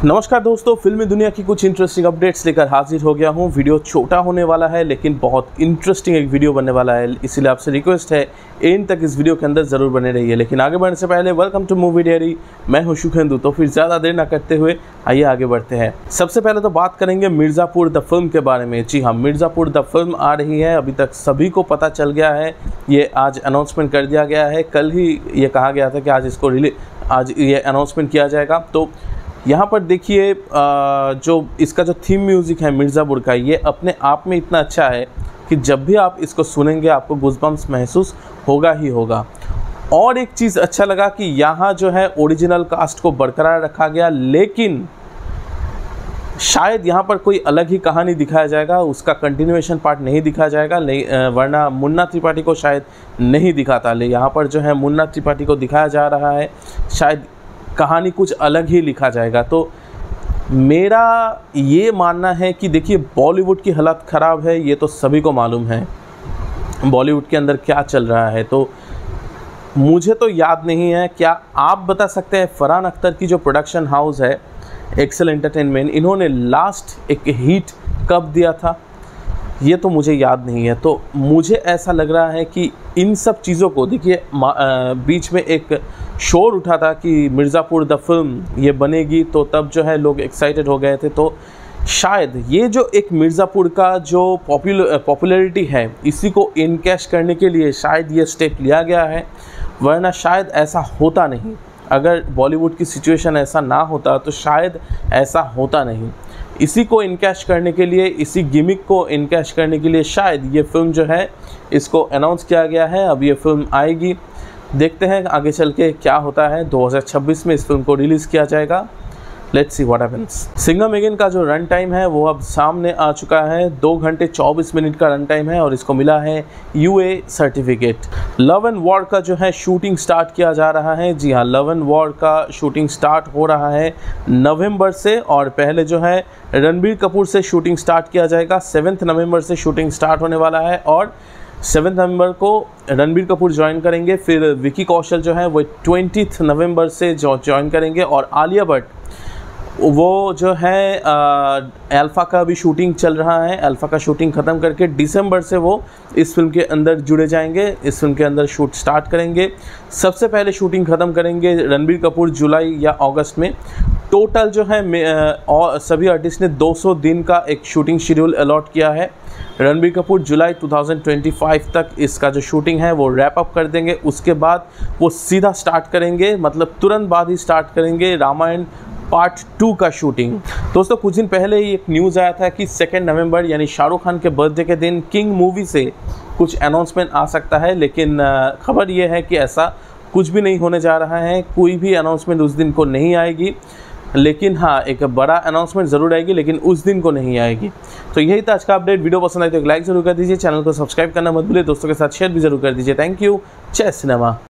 नमस्कार दोस्तों, फिल्मी दुनिया की कुछ इंटरेस्टिंग अपडेट्स लेकर हाजिर हो गया हूँ। वीडियो छोटा होने वाला है लेकिन बहुत इंटरेस्टिंग एक वीडियो बनने वाला है, इसीलिए आपसे रिक्वेस्ट है एंड तक इस वीडियो के अंदर ज़रूर बने रहिए। लेकिन आगे बढ़ने से पहले वेलकम टू मूवी डायरी, मैं हूँ शुखेंदु। तो फिर ज़्यादा देर ना करते हुए आइए आगे बढ़ते हैं। सबसे पहले तो बात करेंगे मिर्ज़ापुर द फिल्म के बारे में। जी हाँ, मिर्ज़ापुर द फिल्म आ रही है। अभी तक सभी को पता चल गया है, ये आज अनाउंसमेंट कर दिया गया है। कल ही ये कहा गया था कि आज ये अनाउंसमेंट किया जाएगा। तो यहाँ पर देखिए, जो इसका जो थीम म्यूज़िक है मिर्ज़ापुर का, ये अपने आप में इतना अच्छा है कि जब भी आप इसको सुनेंगे आपको गूज़बम्प्स महसूस होगा ही होगा। और एक चीज़ अच्छा लगा कि यहाँ जो है ओरिजिनल कास्ट को बरकरार रखा गया, लेकिन शायद यहाँ पर कोई अलग ही कहानी दिखाया जाएगा, उसका कंटिन्यूएशन पार्ट नहीं दिखाया जाएगा। वरना मुन्ना त्रिपाठी को शायद नहीं दिखाता, ले यहाँ पर जो है मुन्ना त्रिपाठी को दिखाया जा रहा है। शायद कहानी कुछ अलग ही लिखा जाएगा। तो मेरा ये मानना है कि देखिए, बॉलीवुड की हालत ख़राब है, ये तो सभी को मालूम है बॉलीवुड के अंदर क्या चल रहा है। तो मुझे तो याद नहीं है, क्या आप बता सकते हैं फरहान अख्तर की जो प्रोडक्शन हाउस है एक्सेल एंटरटेनमेंट, इन्होंने लास्ट एक हिट कब दिया था? ये तो मुझे याद नहीं है। तो मुझे ऐसा लग रहा है कि इन सब चीज़ों को देखिए, बीच में एक शोर उठा था कि मिर्ज़ापुर द फिल्म ये बनेगी, तो तब जो है लोग एक्साइटेड हो गए थे। तो शायद ये जो एक मिर्ज़ापुर का जो पॉपुलैरिटी है, इसी को इनकैश करने के लिए शायद ये स्टेप लिया गया है, वरना शायद ऐसा होता नहीं। अगर बॉलीवुड की सिचुएशन ऐसा ना होता तो शायद ऐसा होता नहीं। इसी को इनकैश करने के लिए, इसी गिमिक को इनकैश करने के लिए शायद ये फिल्म जो है इसको अनाउंस किया गया है। अब ये फिल्म आएगी, देखते हैं आगे चल के क्या होता है। 2026 में इस फिल्म को रिलीज़ किया जाएगा। Let's see what happens. Singham Again का जो रन टाइम है वो अब सामने आ चुका है। 2 घंटे 24 मिनट का रन टाइम है और इसको मिला है UA certificate. Love and War का जो है शूटिंग स्टार्ट किया जा रहा है। जी हाँ, लव एंड वॉर का शूटिंग स्टार्ट हो रहा है नवंबर से, और पहले जो है रणबीर कपूर से शूटिंग स्टार्ट किया जाएगा। 7 नवंबर से शूटिंग स्टार्ट होने वाला है और 7 नवंबर को रणबीर कपूर ज्वाइन करेंगे। फिर विकी कौशल जो है वो 20 नवंबर से ज्वाइन करेंगे, और आलिया भट्ट वो जो है अल्फ़ा का भी शूटिंग चल रहा है। अल्फ़ा का शूटिंग ख़त्म करके दिसंबर से वो इस फिल्म के अंदर जुड़े जाएंगे, इस फिल्म के अंदर शूट स्टार्ट करेंगे। सबसे पहले शूटिंग ख़त्म करेंगे रणबीर कपूर जुलाई या अगस्त में। टोटल जो है और सभी आर्टिस्ट ने 200 दिन का एक शूटिंग शेड्यूल अलॉट किया है। रणबीर कपूर जुलाई 2025 तक इसका जो शूटिंग है वो रैप अप कर देंगे। उसके बाद वो सीधा स्टार्ट करेंगे, मतलब तुरंत बाद ही स्टार्ट करेंगे रामायण पार्ट 2 का शूटिंग। दोस्तों, कुछ दिन पहले ही एक न्यूज़ आया था कि 2 नवंबर यानी शाहरुख खान के बर्थडे के दिन किंग मूवी से कुछ अनाउंसमेंट आ सकता है, लेकिन खबर ये है कि ऐसा कुछ भी नहीं होने जा रहा है। कोई भी अनाउंसमेंट उस दिन को नहीं आएगी, लेकिन हाँ, एक बड़ा अनाउंसमेंट ज़रूर आएगी, लेकिन उस दिन को नहीं आएगी। तो यही था आज का अपडेट। वीडियो पसंद आए तो एक लाइक ज़रूर कर दीजिए, चैनल को सब्सक्राइब करना मत भूलिए, दोस्तों के साथ शेयर भी ज़रूर कर दीजिए। Thank you. जय सिनेमा।